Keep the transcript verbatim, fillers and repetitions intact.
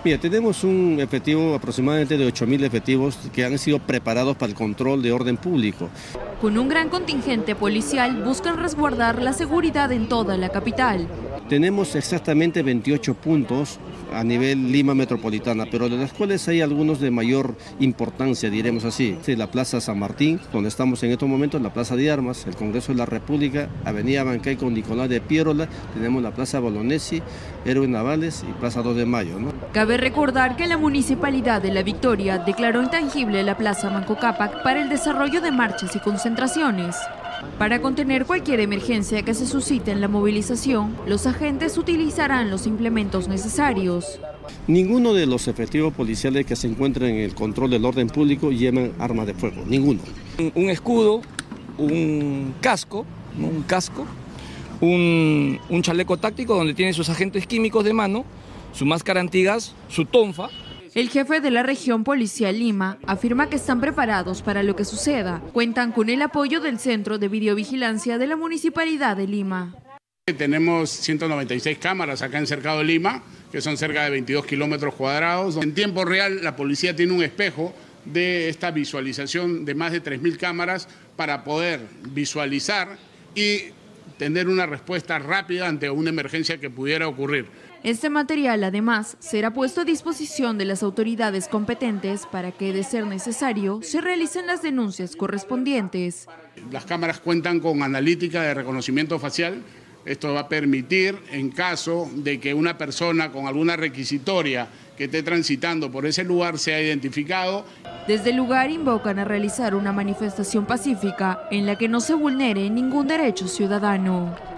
Mira, tenemos un efectivo aproximadamente de ocho mil efectivos que han sido preparados para el control de orden público. Con un gran contingente policial buscan resguardar la seguridad en toda la capital. Tenemos exactamente veintiocho puntos a nivel Lima metropolitana, pero de los cuales hay algunos de mayor importancia, diremos así. La Plaza San Martín, donde estamos en estos momentos, la Plaza de Armas, el Congreso de la República, Avenida Bancay con Nicolás de Piérola, tenemos la Plaza Bolognesi, Héroes Navales y Plaza dos de Mayo, ¿no? Cabe recordar que la Municipalidad de La Victoria declaró intangible la Plaza Manco Cápac para el desarrollo de marchas y concentraciones. Para contener cualquier emergencia que se suscite en la movilización, los agentes utilizarán los implementos necesarios. Ninguno de los efectivos policiales que se encuentran en el control del orden público llevan armas de fuego, ninguno. Un escudo, un casco, ¿no? un casco, un, un chaleco táctico donde tiene sus agentes químicos de mano, su máscara antigas, su tonfa. El jefe de la región policial Lima afirma que están preparados para lo que suceda. Cuentan con el apoyo del Centro de Videovigilancia de la Municipalidad de Lima. Tenemos ciento noventa y seis cámaras acá en Cercado de Lima, que son cerca de veintidós kilómetros cuadrados. En tiempo real, la policía tiene un espejo de esta visualización de más de tres mil cámaras para poder visualizar y tener una respuesta rápida ante una emergencia que pudiera ocurrir. Este material, además, será puesto a disposición de las autoridades competentes para que, de ser necesario, se realicen las denuncias correspondientes. Las cámaras cuentan con analítica de reconocimiento facial. Esto va a permitir, en caso de que una persona con alguna requisitoria que esté transitando por ese lugar sea identificado. Desde el lugar invocan a realizar una manifestación pacífica en la que no se vulnere ningún derecho ciudadano.